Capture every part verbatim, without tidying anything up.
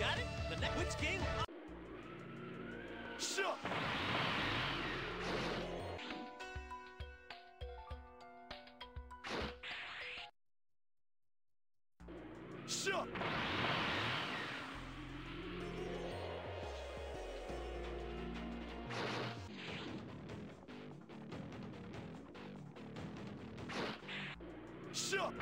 got it? The next which game? Shut. Shut. Shut.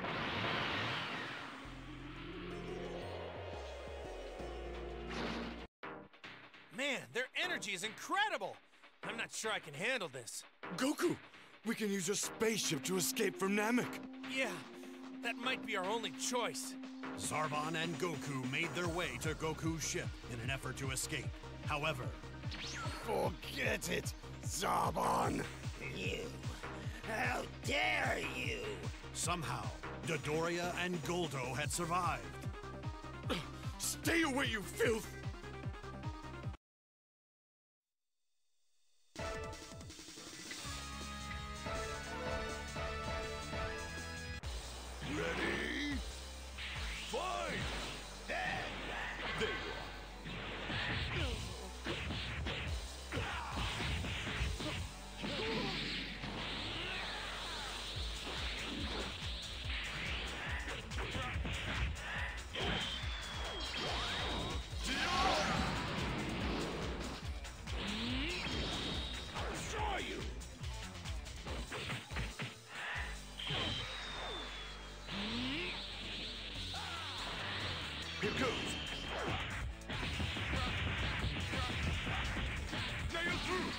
Man, their energy is incredible! I'm not sure I can handle this. Goku, we can use your spaceship to escape from Namek. Yeah, that might be our only choice. Zarbon and Goku made their way to Goku's ship in an effort to escape. However, Forget it, Zarbon. You! How dare you! somehow, Dodoria and Goldo had survived. Stay away, you filth! Ready? Fight! There you are. Here goes. Nail through.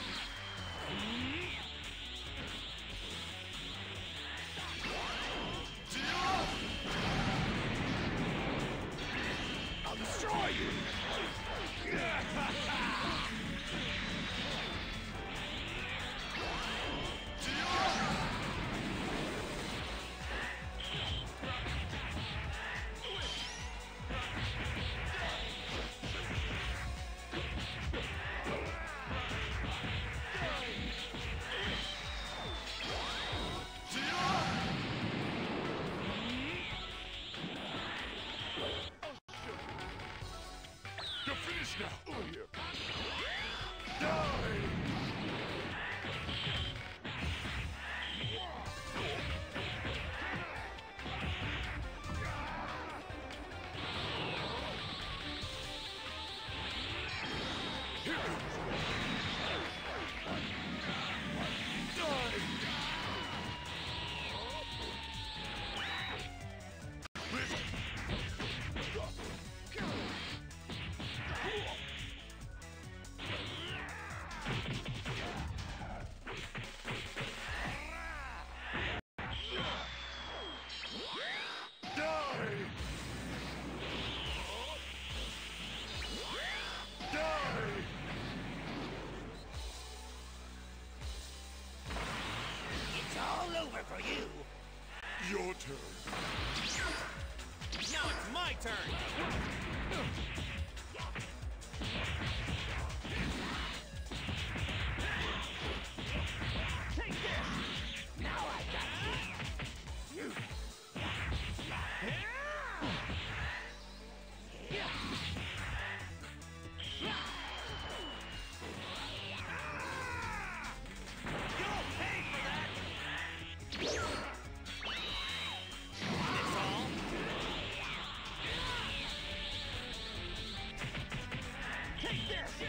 I'll destroy you. You're finished now! Over here! Die! Here goes! Die! It's all over for you! Your turn. Now it's my turn! Take this! Now I got you! You'll pay for that! This all? Take this!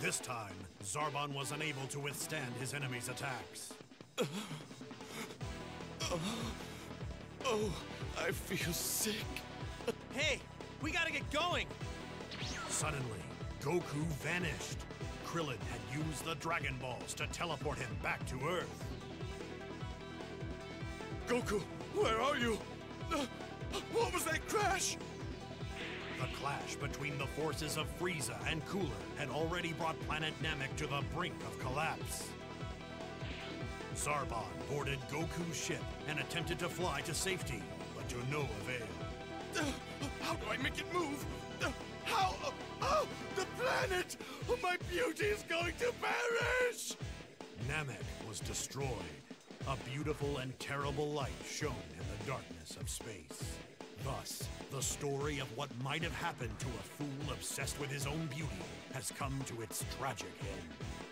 This time, Zarbon was unable to withstand his enemy's attacks. Oh, I feel sick. Hey, we gotta get going! Suddenly, Goku vanished. Krillin had used the Dragon Balls to teleport him back to Earth. Goku, where are you? Uh, what was that crash? The clash between the forces of Frieza and Cooler had already brought planet Namek to the brink of collapse. Zarbon boarded Goku's ship and attempted to fly to safety, but to no avail. Uh, how do I make it move? Uh, how? Uh, oh, the planet! Oh, my beauty is going to perish! Namek was destroyed. A beautiful and terrible light shone in the darkness of space. Thus, the story of what might have happened to a fool obsessed with his own beauty has come to its tragic end.